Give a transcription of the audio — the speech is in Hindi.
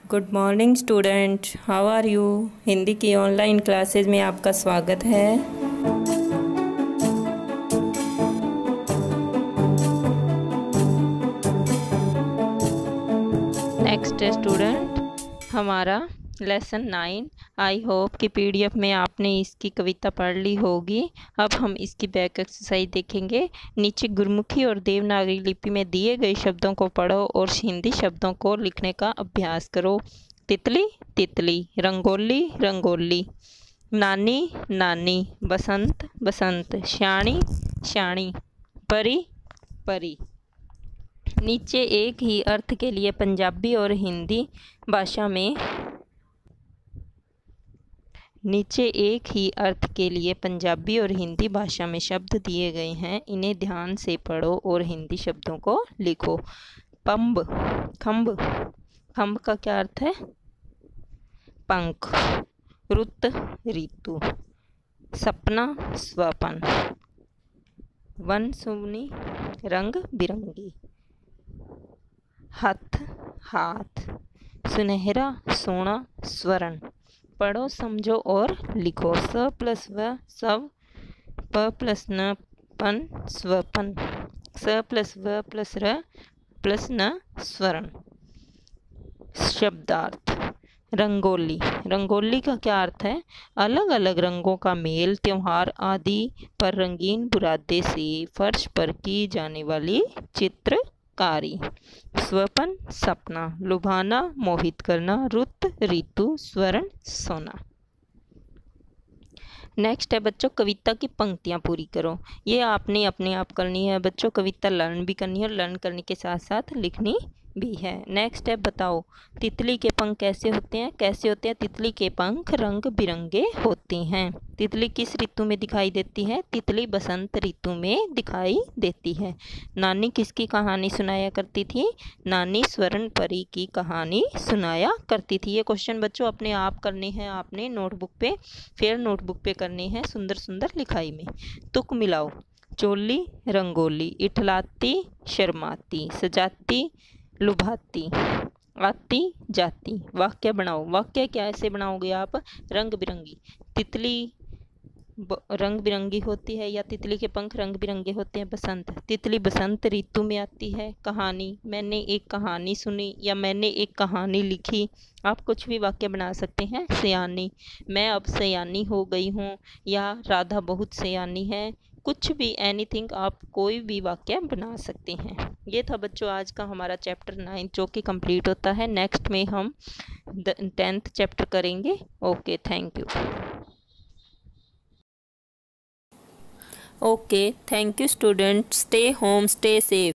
Good morning student, how are you. Hindi की ऑनलाइन क्लासेज में आपका स्वागत है। नेक्स्ट स्टूडेंट हमारा लेसन 9। आई होप कि पीडीएफ में आपने इसकी कविता पढ़ ली होगी। अब हम इसकी बैक एक्सरसाइज देखेंगे। नीचे गुरमुखी और देवनागरी लिपि में दिए गए शब्दों को पढ़ो और हिंदी शब्दों को लिखने का अभ्यास करो। तितली तितली, रंगोली रंगोली, नानी नानी, बसंत बसंत, श्याणी श्याणी, परी परी। नीचे एक ही अर्थ के लिए पंजाबी और हिंदी भाषा में शब्द दिए गए हैं। इन्हें ध्यान से पढ़ो और हिंदी शब्दों को लिखो। पंब, खम्ब, खम्ब का क्या अर्थ है? पंख। रुत, ऋतु। सपना, स्वपन। वन सुवनी, रंग बिरंगी। हथ, हाथ। सुनहरा, सोना, स्वर्ण। पढ़ो, समझो और लिखो। स प्लस व सव, प प्लस न पन, स्वपन। स प्लस व प्लस र प्लस न, स्वर्ण। शब्दार्थ। रंगोली, रंगोली का क्या अर्थ है? अलग अलग रंगों का मेल, त्योहार आदि पर रंगीन बुरादे से फर्श पर की जाने वाली चित्रकारी। स्वपन, सपना, लुभाना, मोहित करना। रुत, ऋतु, स्वर्ण, सोना। नेक्स्ट है बच्चों, कविता की पंक्तियां पूरी करो। ये आपने अपने आप करनी है बच्चों। कविता लर्न भी करनी है और लर्न करने के साथ साथ लिखनी भी है। नेक्स्ट है, बताओ तितली के पंख कैसे होते हैं? कैसे होते हैं? तितली के पंख रंग बिरंगे होते हैं। तितली किस ऋतु में दिखाई देती है? तितली बसंत ऋतु में दिखाई देती है। नानी किसकी कहानी सुनाया करती थी? नानी स्वर्ण परी की कहानी सुनाया करती थी। ये क्वेश्चन बच्चों अपने आप करने हैं आपने नोटबुक पे, फिर नोटबुक पे करने हैं सुंदर सुंदर लिखाई में। तुक मिलाओ। चोली रंगोली, इठलाती शर्माती, सजाती लुभाती, आती जाती। वाक्य बनाओ। वाक्य कैसे बनाओगे आप? रंग बिरंगी। तितली रंग बिरंगी होती है या तितली के पंख रंग बिरंगे होते हैं। बसंत, तितली बसंत ऋतु में आती है। कहानी, मैंने एक कहानी सुनी या मैंने एक कहानी लिखी। आप कुछ भी वाक्य बना सकते हैं। सयानी, मैं अब सयानी हो गई हूँ या राधा बहुत सयानी है। कुछ भी, एनीथिंग, आप कोई भी वाक्य बना सकते हैं। ये था बच्चों आज का हमारा चैप्टर 9 जो कि कंप्लीट होता है। नेक्स्ट में हम 10th चैप्टर करेंगे। Okay, thank you. Okay, thank you student. Stay home, stay safe.